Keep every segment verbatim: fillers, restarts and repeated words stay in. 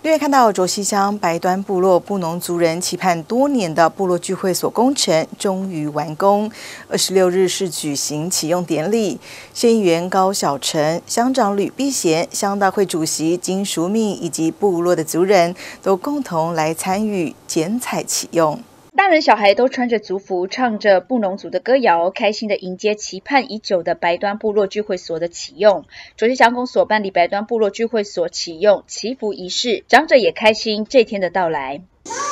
六月看到卓溪乡白端部落布农族人期盼多年的部落聚会所工程终于完工。二十六日是举行启用典礼，县议员高小成、乡长吕碧贤、乡大会主席金淑敏以及部落的族人都共同来参与剪彩启用。 大人小孩都穿着族服，唱着布农族的歌谣，开心的迎接期盼已久的白端部落聚会所的启用。卓溪乡公所办理白端部落聚会所启用祈福仪式，长者也开心这天的到来。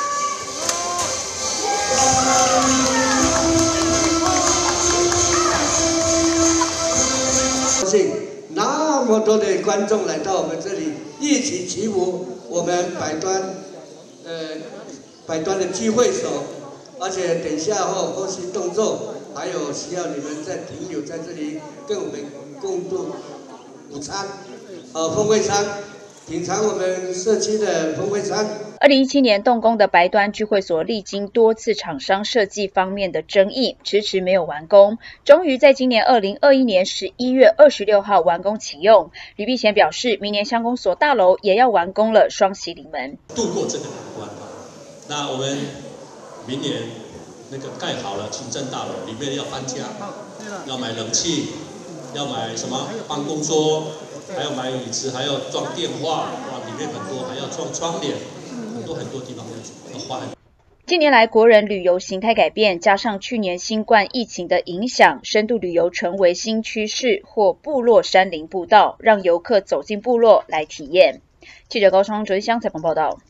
那么多的观众来到我们这里一起祈福我们白端呃白端的聚会所，而且等一下后后续动作还有需要你们再停留在这里跟我们共度午餐，呃风味餐，品尝我们社区的风味餐。 二零一七年动工的白端聚会所，历经多次厂商设计方面的争议，迟迟没有完工。终于在今年二零二一年十一月二十六号完工启用。吕碧贤表示，明年乡公所大楼也要完工了，双喜临门。 度过这个难关，那我们明年那个盖好了行政大楼，里面要搬家，要买冷气，要买什么办公桌，还要买椅子，还要装电话，哇，里面很多，还要装窗帘。很多很多地方要花。 近年来，国人旅游形态改变，加上去年新冠疫情的影响，深度旅游成为新趋势，或部落山林步道，让游客走进部落来体验。记者高昌卓溪乡采访报道。